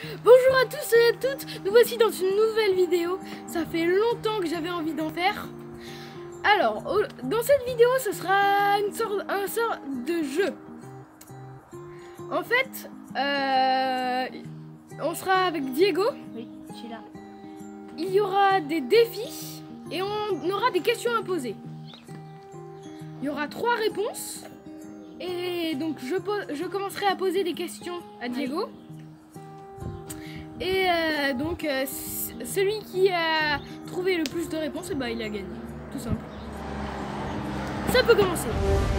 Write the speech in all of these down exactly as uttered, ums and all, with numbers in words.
Bonjour à tous et à toutes, nous voici dans une nouvelle vidéo. Ça fait longtemps que j'avais envie d'en faire. Alors, dans cette vidéo, ce sera une sorte, un sort de jeu. En fait, euh, on sera avec Diego. Oui, je suis là. Il y aura des défis et on aura des questions à poser. Il y aura trois réponses. Et donc, je, je commencerai à poser des questions à Diego. Oui. Et euh, donc, euh, celui qui a trouvé le plus de réponses, et bah, il a gagné. Tout simple. Ça peut commencer.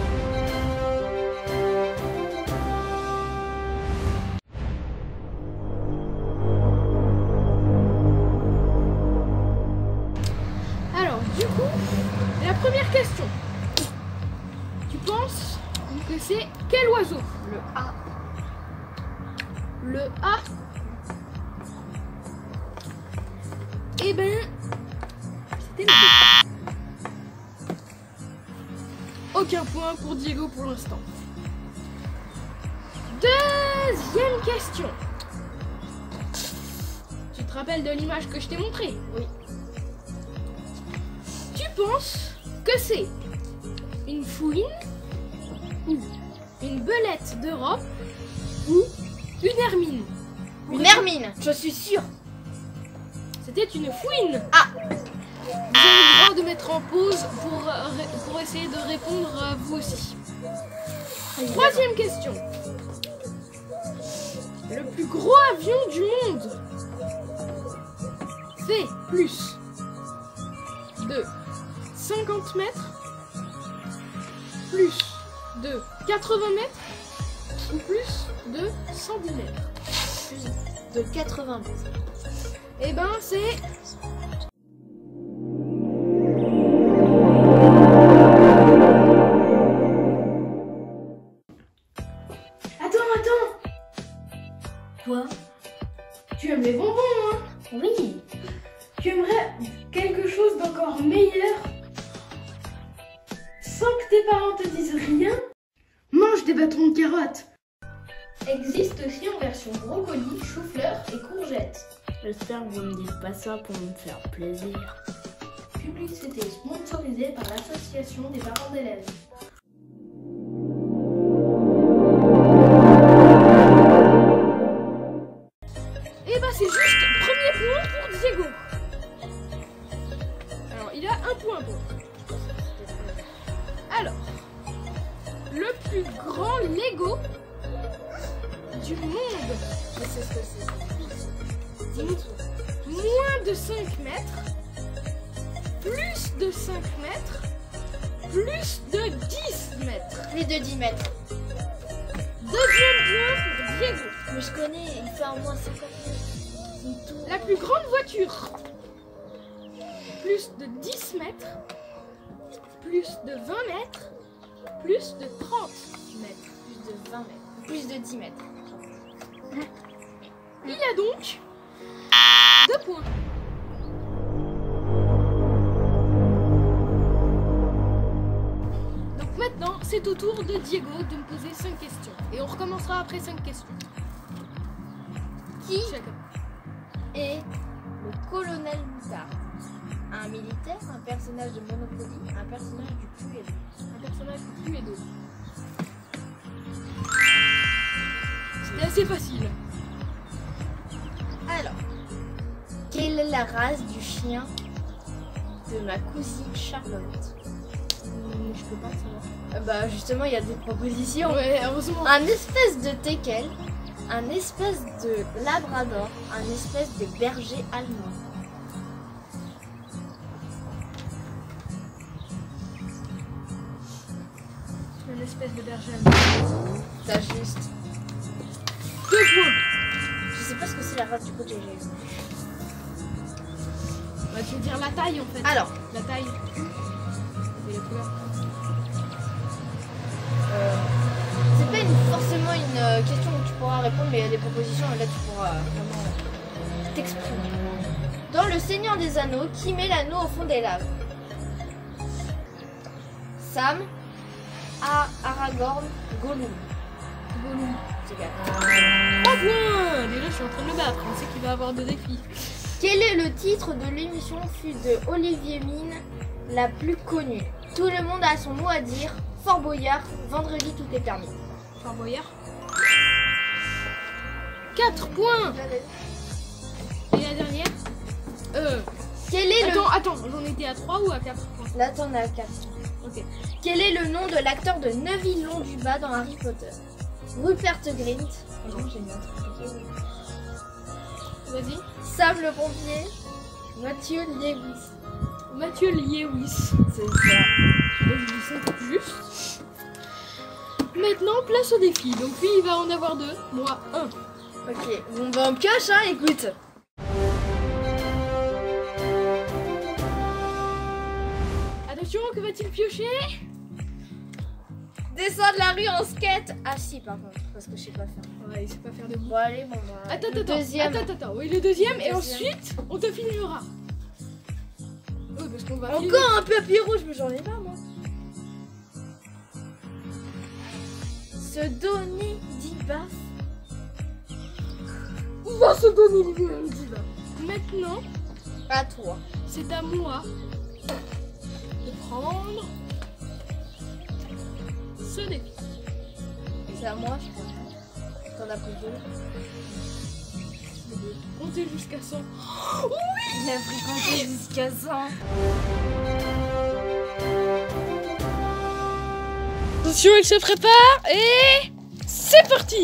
Alors, du coup, la première question. Tu penses que c'est quel oiseau? Le A. Le A. Eh ben, c'était le B. Aucun point pour Diego pour l'instant. Deuxième question. Tu te rappelles de l'image que je t'ai montrée? Oui. Tu penses que c'est une fouine ou une belette d'Europe ou une hermine? Une hermine, je suis sûre. C'était une fouine. Ah. Vous avez le droit de mettre en pause pour, pour essayer de répondre à vous aussi. Troisième question. Le plus gros avion du monde fait plus de cinquante mètres, plus de quatre-vingts mètres ou plus de cent dix mètres? Plus de quatre-vingts mètres. Eh ben c'est... Attends, attends. Quoi? Tu aimes les bonbons, hein? Oui. Tu aimerais quelque chose d'encore meilleur sans que tes parents te disent rien? Mange des bâtons de carottes. Existe aussi en version brocoli, chou-fleur et courgettes. J'espère que vous me dites pas ça pour me faire plaisir. Publicité sponsorisée par l'association des parents d'élèves. Et bah c'est juste premier point pour Diego. Alors il a un point pour. Alors, le plus grand Lego du monde. Je sais ce que c'est. Moins de cinq mètres, plus de cinq mètres, plus de dix mètres. Plus de dix mètres. Deuxième point pour Diego. Mais je connais, il fait au moins cinquante mètres. La plus grande voiture. Plus de dix mètres, plus de vingt mètres, plus de trente mètres. Plus de vingt mètres. Plus de dix mètres. Il a donc deux points. Donc maintenant, c'est au tour de Diego de me poser cinq questions. Et on recommencera après cinq questions. Qui Chacun. est le colonel Moutarde? Un militaire, un personnage de Monopoly, un personnage du Cluedo. Un personnage du Cluedo. C'était assez facile. Alors, quelle est la race du chien de ma cousine Charlotte? Hum, je peux pas savoir. Euh, Bah justement, il y a des propositions. Ouais, heureusement. Un espèce de teckel, un espèce de labrador, un espèce de berger allemand. Une espèce de berger allemand. T'as juste. Deux points. Je sais pas ce que c'est la race du côté. Bah, tu veux dire la taille en fait. Alors, La taille. Et la couleur. euh, c'est pas une, forcément une euh, question où tu pourras répondre, mais il y a des propositions et là tu pourras vraiment euh, t'exprimer. Dans Le Seigneur des Anneaux, qui met l'anneau au fond des laves? Sam, A, Aragorn, Gollum. Gollum. te gagne. trois points. Déjà, je suis en train de le battre. On sait qu'il va avoir deux défis. Quel est le titre de l'émission fut de Olivier Mine la plus connue? Tout le monde a son mot à dire. Fort Boyard, vendredi tout est permis. Fort Boyard. quatre points. Et la dernière euh, Quel est Attends, le... attends, j'en étais à trois ou à quatre points? Là t'en as quatre. Ok. Quel est le nom de l'acteur de Neville Londubat dans Harry Potter? Rupert Grint. Oh non, j'ai mis un truc. Vas-y. Sam le pompier. Mathieu Lewis. Mathieu Lewis. C'est ça. Moi, je dis ça juste. Maintenant, place au défi. Donc lui, il va en avoir deux. Moi, un. Ok, bon bah on pioche hein, écoute. Attention, que va-t-il piocher? Descendre la rue en skate. Ah si par contre, parce que je sais pas faire. Ouais, il sait pas faire de Bon allez, bon bah. Attends, le attends, deuxième. attends, attends, oui, le deuxième, Le et deuxième. ensuite, on te filmera. Oui, parce qu'on va filmer. Encore un papier rouge, mais j'en ai pas moi. Se donner dix baffes. On va se donner le diva. Maintenant, À toi. c'est à moi de prendre ce défi. C'est à moi, je crois. T'en as pris deux. De compter jusqu'à cent. Il a pris compter jusqu'à cent. Attention, il se prépare et c'est parti.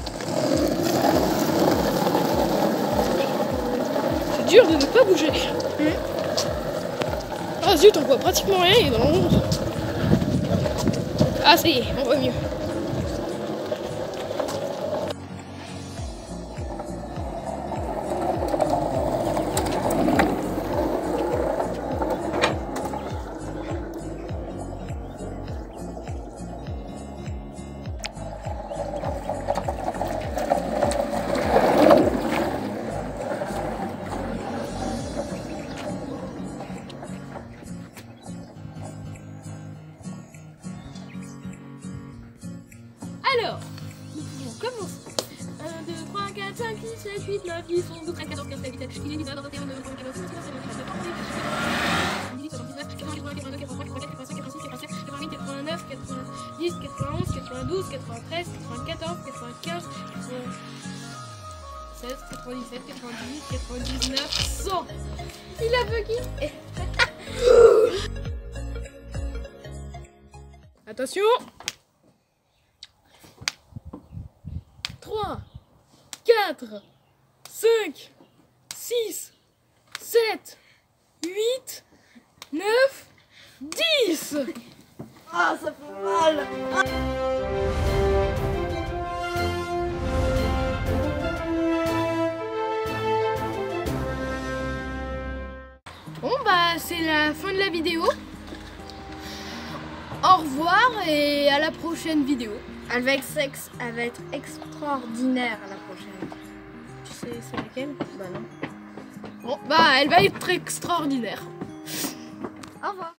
C'est dur de ne pas bouger. Mmh. Ah zut, on voit pratiquement rien, il est dans l'ombre. Ah ça y est, on voit mieux. Alors, nous pouvons commencer. un, deux, trois, quatre, cinq, six, sept, huit, neuf, dix, onze, douze, treize, quatorze, quinze, seize, dix-sept, dix-huit, dix-neuf, vingt et un, vingt-deux, vingt-trois, vingt-cinq, quatre-vingt-dix, quatre-vingt-dix, quatre-vingt-onze, quatre-vingt-douze, quatre-vingt-treize, quatre-vingt-quatorze, quatre-vingt-quinze, quatre-vingt-seize, quatre-vingt-dix-sept, quatre-vingt-dix-huit, quatre-vingt-dix-neuf, cent. Il a bugué. Attention. trois, quatre, cinq, six, sept, huit, neuf, dix. Ah, ça fait mal. Bon bah c'est la fin de la vidéo. Au revoir et à la prochaine vidéo. Avec sexe, elle va être extraordinaire à la prochaine. Tu sais c'est laquelle? Bah non. Bon bah elle va être extraordinaire. Au revoir.